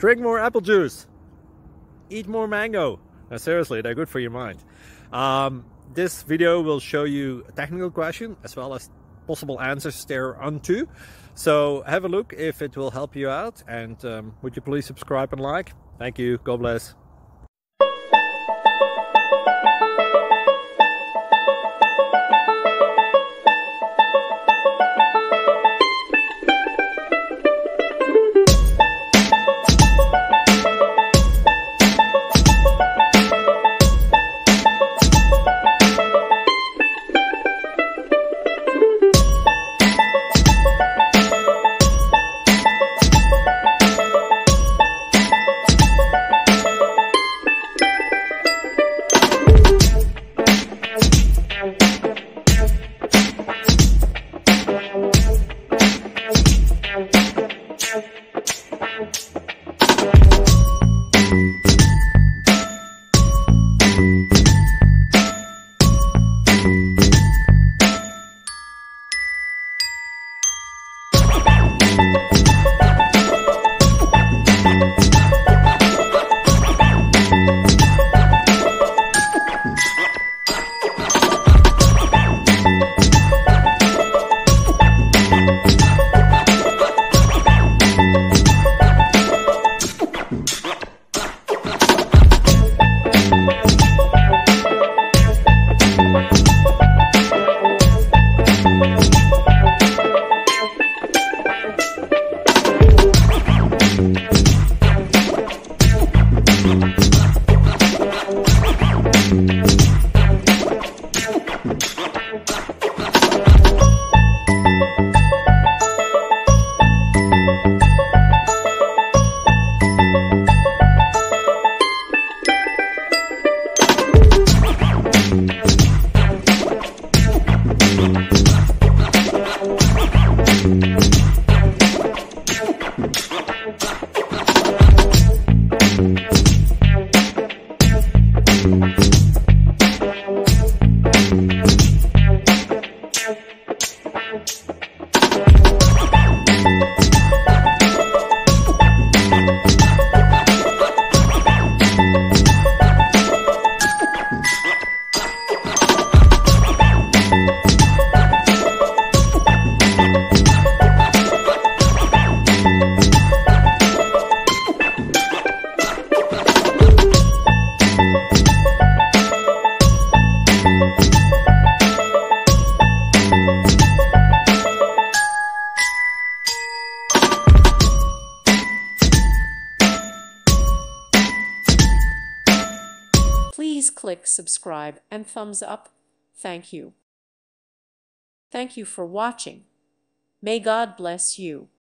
Drink more apple juice. Eat more mango. Now, seriously, they're good for your mind. This video will show you a technical question as well as possible answers thereunto. So have a look if it will help you out, and would you please subscribe and like? Thank you. God bless. Please click subscribe and thumbs up. Thank you. Thank you for watching. May God bless you.